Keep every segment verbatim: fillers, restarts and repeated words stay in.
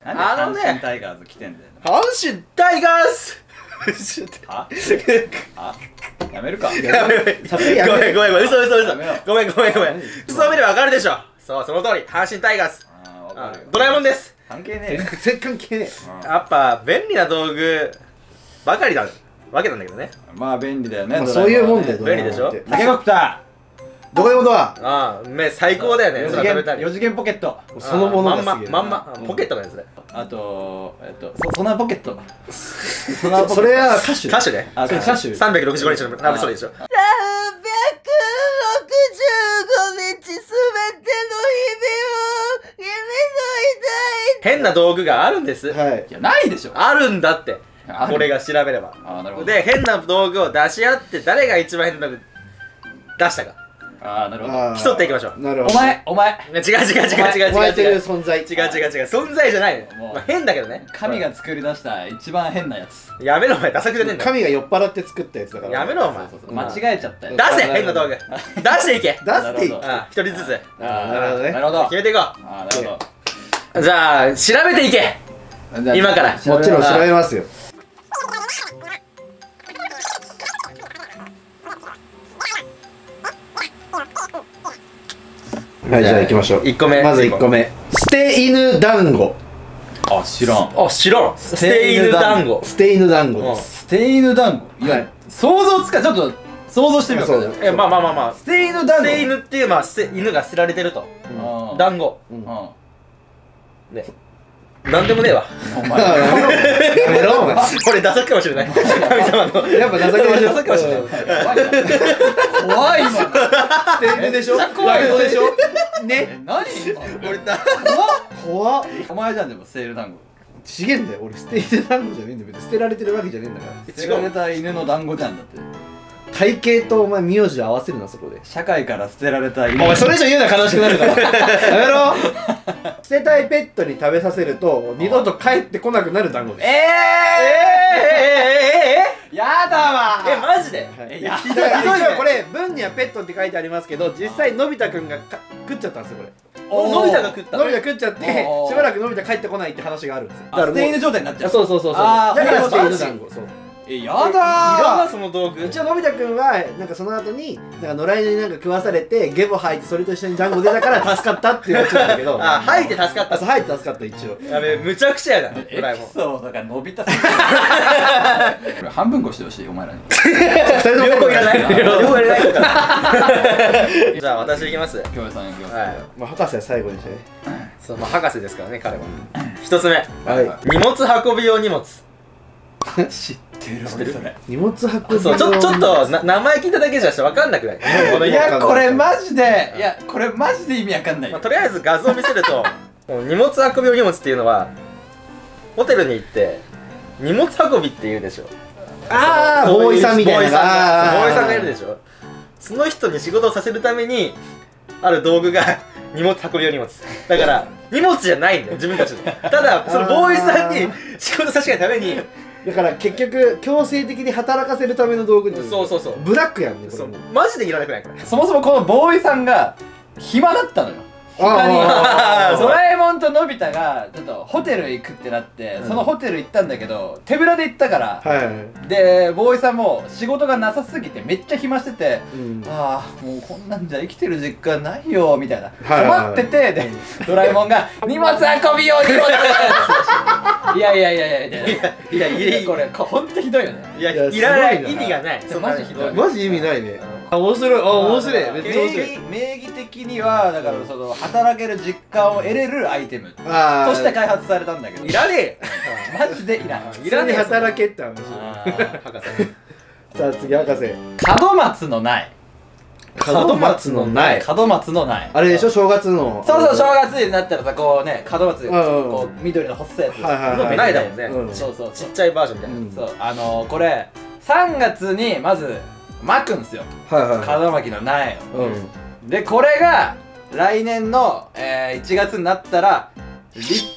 あのね、 阪神タイガーズ来てんだよ。 阪神タイガースはあ、やめるか。 ごめんごめんごめん、嘘嘘嘘。ごめんごめんごめん。嘘見ればわかるでしょ。そう、その通り、阪神タイガース。ドラえもんです。 関係ねえよ。 全然関係ねえ。やっぱ便利な道具ばかりだわけなんだけどね。 まあ便利だよね。 そういうもんで便利でしょ。 タケコプター。どこでもドア。 ああ、目最高だよね。 ー。よ次元ポケット。 そのものがすげえ。 まんまポケットなんですね。 あと、えっと、ソナーポケット。 それは歌手。 歌手ね。 あ、歌手。 さんびゃくろくじゅうごにちのラブストーリーでしょ。さんびゃくろくじゅうごにちすべての日々を夢の変な道具があるんです。 はい。 いや、ないでしょ。 あるんだって。これが調べれば。 あ、なるほど。 で、変な道具を出し合って誰が一番変な道具出したか。 ああ、なるほど。 競っていきましょう。 なるほど。 お前、お前。 違う違う違う違う違う。 お前という存在。 違う違う違う。存在じゃないね。まあ変だけどね。 神が作り出した一番変なやつ。 やめろお前、ダサく出てんだよ。 神が酔っ払って作ったやつだから。 やめろお前。 間違えちゃったよ。 出せ変な道具。出していけ。 出していけ。 あ、一人ずつ。 ああ、なるほどね。 なるほど。 決めていこう。 ああ、なるほど。 じゃあ、調べていけ。今から。 もちろん調べますよ。はい、じゃあ行きましょう。 いっこめ。 まずいっこめ。捨て犬団子。 あ、知らん。 あ、知らん。捨て犬団子。 捨て犬団子です。 捨て犬団子。いや、想像つか、ちょっと想像してみようか。 え、まあまあまあまあ。 捨て犬団子。 捨て犬っていう、まあ、犬が捨てられてると。団子。ね。なんでもねえわ。 お前。 やめろ、お前。 俺、ダサくかもしれない。神様の。 やっぱ情けましょう。 ダサくかもしれない。 怖い今。 捨て犬でしょ。 怖いでしょ。ね。 何俺だ。 怖っ。 お前じゃん、でも捨て犬団子。 ちげんだよ。俺捨て犬団子じゃねえんだよ。別に捨てられてるわけじゃねえんだから。 捨てられた犬の団子じゃんだって。 体型とお前名字合わせるな、そこで。 社会から捨てられた犬。 お前それ以上言うなら悲しくなるからやめろ。捨てたいペットに食べさせると二度と帰ってこなくなる団子です。 えええやだわ。 え、マジで。 え、やひどいね。これ文にはペットって書いてありますけど、実際のび太くんが食っちゃったんですよ、これ。 のび太が食ったのび太食っちゃっておーしばらくのび太帰ってこないって話があるんですよ。 捨て犬状態になっちゃう。 そうそうそうそう。 あーだから捨てマジ犬団子。そう。 え、やいらんだな、その道具。 一応のび太くんはなんかその後になんか野良犬になんか食わされてゲボ吐いてそれと一緒に団子出たから助かったっていうやつなんだけど。 あ、吐いて助かったあ、そう吐いて助かった一応。 やべえ、むちゃくちゃやな、ドエラえもん。 ピソードが伸びたすぎる。これ半分こしてほしい、お前らに。 二人とも両方いらない。 両両方いらないから。じゃあ、私いきます。 京平さん行きます。 はい。 まあ博士は最後にしてね。 そう、まあ、博士ですからね、彼は。一つ目。 は荷物運び用荷物。 知ってる、知ってるそれ。 荷物運び。 そう、ちょ、ちょっと、な、名前聞いただけじゃしてわかんなくないこのいや、これマジで、いや、これマジで意味わかんないまあ、 よ。 とりあえず画像を見せると、もう荷物運び用荷物っていうのは、ホテルに行って、荷物運びって言うでしょ。 ああ、 そういうボーイさんみたいな。 ボーイさんが、 あーボーイさんがいるでしょ。その人に仕事をさせるために、ある道具が荷物運び用荷物。だから、荷物じゃないんだよ、自分たちの。ただ、そのボーイさんに仕事させないために、 だから結局強制的に働かせるための道具に。 そうそうそう。 ブラックやんね、こそうれも。 マジでいらなくないこれ。 そもそもこのボーイさんが暇だったのよ。他にあードラえもんとのび太がちょっとホテル行くってなって、 うんそのホテル行ったんだけど手ぶらで行ったから、 はい。 でボーイさんも仕事がなさすぎてめっちゃ暇してて、 うん。 ああもうこんなんじゃ生きてる実感ないよみたいな、 はいはいはい困ってて、でドラえもんが「荷物運びよう荷物!」いやいやいやいやいやいやいや、いや、 これほんとひどいよね。 いや、 いやいらない。 すごいな意味がない。そんなのひどい。 マジ意味ないね。あ、面白い。あ、面白い。めっちゃ面白い。 名義名義的にはだからその働ける実感を得れるアイテムああ。 として開発されたんだけど、 いらねえよ。 マジでいらん。 いらねえ働けって話。 あー博士。 さあ次博士。 門松のない。 門松のない。 門松のない。 あれでしょ、正月の。 そうそう、正月になったらさ、こうね、門松、 うんうんこう緑の細いやつ。 はいはいはい。 ないだもんねうんそうそう、 ちっちゃいバージョンみたいな。 うんそう、あのー、これ、さんがつにまず巻くんですよ。 はいはい。 門巻きの苗を。 うん。 で、これが来年の、えー、いちがつになったら、立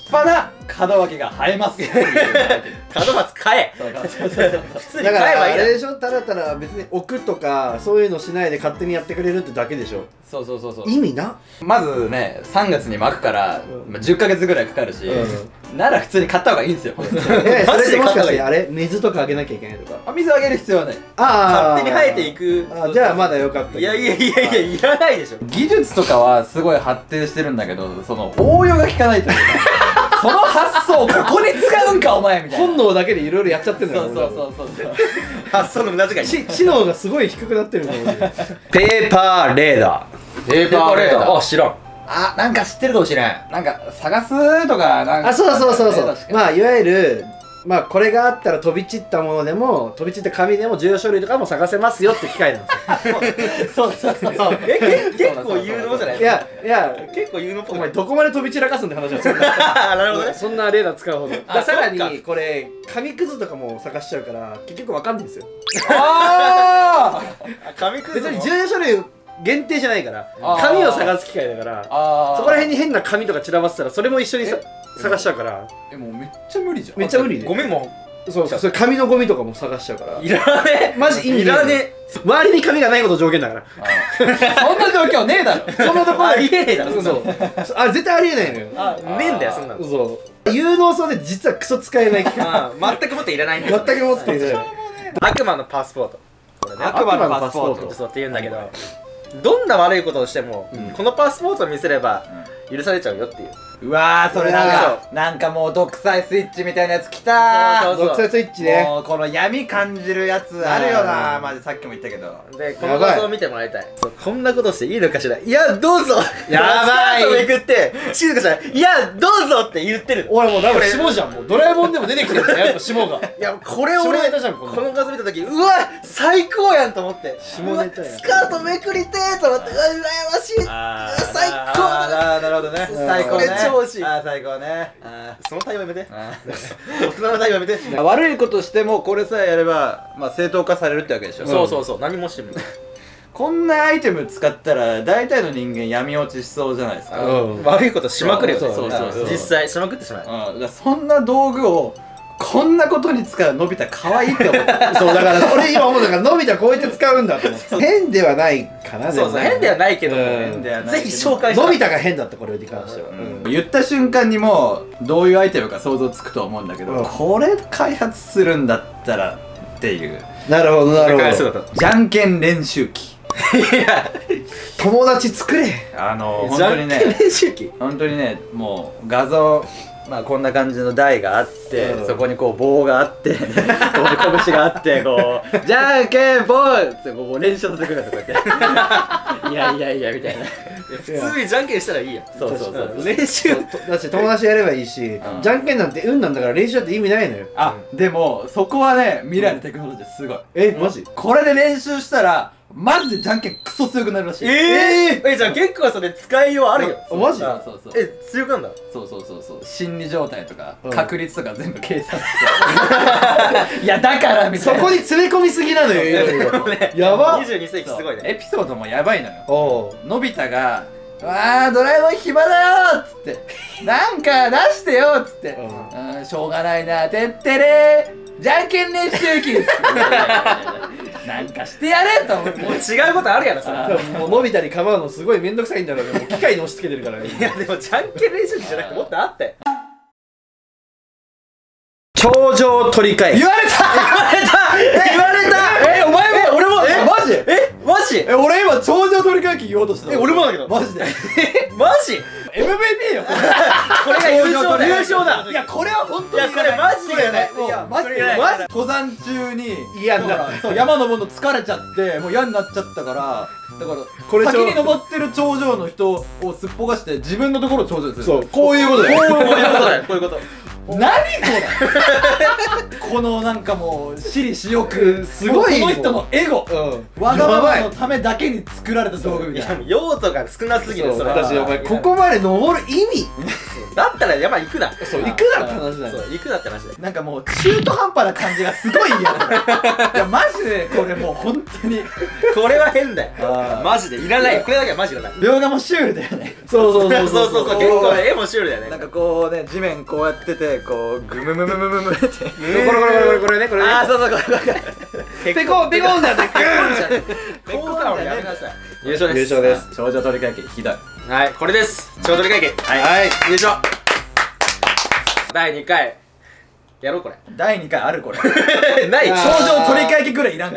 派な門脇が生えます門松買え。 そうそうそうそう普通にだから買えばいいだろ。 あれでしょ、ただただ別に置くとかそういうのしないで勝手にやってくれるってだけでしょ。 そうそうそうそう意味な。 まずねさんがつに巻くから、 うんまあ、じゅっかげつぐらいかかるし、 うなら普通に買った方がいいんですよえそマジでれでもしかして買った方あれ水とかあげなきゃいけないとか。 あ水あげる必要はない。 ああ勝手に生えていく。 あじゃあまだよかったけど。 いやいやいやいや、いらないでしょ。 技術とかはすごい発展してるんだけど、その応用が効かないというかその発想をここに使うんかお前みたいな。 本能だけでいろいろやっちゃってんだよ。 そうそうそうそうそう発想の無駄遣い。 知知能がすごい低くなってるかもしれない。 ペーパーレーダー。 ペーパーレーダーあ、知らん。 あ、なんか知ってるかもしれん。なんか探すとかなんかあ、そうそうそうそう。 確かにまあいわゆるまあこれがあったら飛び散ったものでも飛び散った紙でも重要書類とかも探せますよって機械なんですよ。 そうそうそうそう。 え、け結構有能じゃないいやいや結構有能っぽくない。 お前どこまで飛び散らかすんって話なんですよ。 あ、なるほどね。 そんなレーダー使うほど。だからさらそっかにこれ紙くずとかも探しちゃうから結局わかんないんですよ。 あーあ、紙くずも別に重要書類限定じゃないからあー紙を探す機械だからあー。 そこら辺に変な紙とか散らばってたらそれも一緒にさ探しちゃうからえ、もうめっちゃ無理じゃん。 めっちゃ無理でゴミもそうそれ紙のゴミとかも探しちゃうからいらねえ。 マジ意味いらね周りに紙がないこと条件だからあーそんな状況ねえだろ。 そんなところありえねえだろ。 そうそうあ絶対ありえないのよあ、ねえんだよ、そんなの。 そう有能そうで実はクソ使えない機械あ、全くもっていらないんだよ。 全く持っていない悪魔のパスポート。これね、 悪魔のパスポートそうって言うんだけど、どんな悪いことをしても、 うんこのパスポートを見せれば許されちゃうよっていう。 うわー、それなんうかなんかもう独裁スイッチみたいなやつきたー。 そうそう独裁スイッチねもうこの闇感じるやつあるよなうんー。マジさっきも言ったけど。 で、この画像を見てもらいたい。そうこんなことしていいのかしら。いや、どうぞ。 やばいスカートめくって、静かちゃん、いや、どうぞって言ってる。 俺もう多分これ霜じゃんもうドラえもんでも出てきてるんだよやっぱ霜がいや、これ俺、 下ネタじゃんこんなこの画像見たとき、うわ、最高やんと思って。 下ネタやんうわスカートめくりてーと思って、うわ、羨ましい。 あー最高だあーなるほどね。 うん最高ね。 これ超欲しいあー最高ね。あその対応やめて。 ーあ大人の対応やめて。 ー悪いことしてもこれさえやればまあ正当化されるってわけでしょ。 そうそうそう、何もしても。 こんなアイテム使ったら大体の人間闇落ちしそうじゃないですか。 うん悪いことしまくるよね。 そうそうそうそう実際しまくってしまう。 うん、だからそんな道具をこんなことに使うのび太可愛いって思ってそうだから俺今思うだからのび太こうやって使うんだと思って変ではないかなそうそう、変ではないけども、 うん変ではないぜひ紹介して。 のび太が変だったこれに関しては、 うん言った瞬間にもうどういうアイテムか想像つくと思うんだけど、 うんこれ開発するんだったらっていうなるほどなるほど返すだった。 じゃんけん練習機。 いや、 友達作れあの本じゃんけん当にね練習機。 本当にねもう画像まあこんな感じの台があって、 うんそこにこう棒があってこう拳があってこうじゃんけんぽんってこう練習させてくれたこうやっていやいやいやみたいな。 普通にじゃんけんしたらいいやん。 そうそうそう練習。 だって友達やればいいし、 んじゃんけんなんて運なんだから練習だって意味ないのよあ、でもそこはね未来のテクノロジーすごい。 えマジこれで練習したらマジでじゃんけんクソ強くなるらしい。 えー、え、じゃあ結構それ使いようあるよ。 あマジそうそうそう。 え、強くなんだ。 そうそうそうそう。心理状態とか、 うん確率とか全部計算して。いやだからみたそいな。 こに詰め込みすぎなのよいろいろやばにじゅうに世紀すごいね。 エピソードもやばいのよ。 おうのび太が「わあドラえもん暇だよ」っつって「なんか出してよ」っつって「 うんうんしょうがないなてってれーじゃんけん練習機」っつってなんかしてやれと思ってもう違うことあるやろ、それ。 あもうのび太に構うのすごいめんどくさいんだろうねもう機械に押し付けてるからねいや、でもじゃんけん練習機じゃなくてもっとあったよ。 頂上取り替え言われた言われたえお前も俺もえマジえ、マジえ俺今頂上取り替え機言おうとしたえ、俺もだけど。 マジでえ、マジエムブイピー よこれが優勝だよ。 優勝だいやこれは本当にいやこれマジでねもういやマジでこれねマジ登山中に嫌になだからそう山登るの疲れちゃってもう嫌になっちゃったからだからこれ先に登ってる頂上の人をすっぽかして自分のところを頂上にするそうこういうことだよこういうことだよ、こういうこと。 何これこのなんかもう私利私欲すごいこの人のエゴうんわがままのためだけに作られた道具みいたいなや用途が少なすぎるそれ私お前ここまで登る意味だったら山行くなそう行くなって話だよそう行くなって話だよなんかもう中途半端な感じがすごい嫌だいやマジでこれもう本当にこれは変だよあーマジでいらないこれだけはマジいらない描画もシュールだよねそうそうそうそうそうそう結構絵もシュールだよねなんかこうね地面こうやっててこうグムムムムムムってこれこれこれこれこれねこれねああそうそうこれこれこれペコペコンだね効果音やめなさい優勝です優勝です頂上取り替えひどいはいこれですちょうどり会計はい優勝だいにかいやろうこれだいにかいあるこれないあー頂上取り替えぐらいいらん